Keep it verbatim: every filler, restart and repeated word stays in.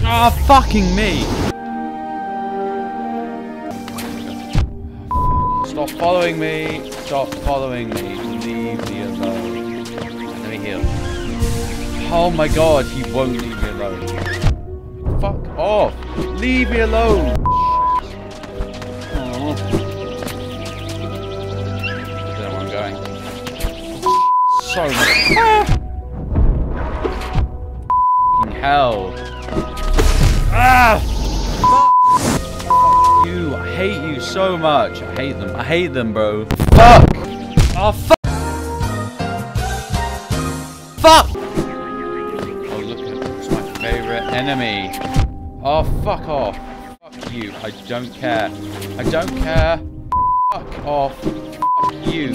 Ah, fucking me! Stop following me! Stop following me! Leave me alone. Let me heal. Oh my god, he won't leave me alone. Fuck off! Leave me alone! Oh. I don't know where I'm going. So much. Ah! Fucking hell. Ah! Fuck you. I hate you so much. I hate them. I hate them, bro. Fuck! Oh, fuck! Fuck! Oh, look at it. It's my favorite enemy. Oh, fuck off. Fuck you. I don't care. I don't care. Fuck off.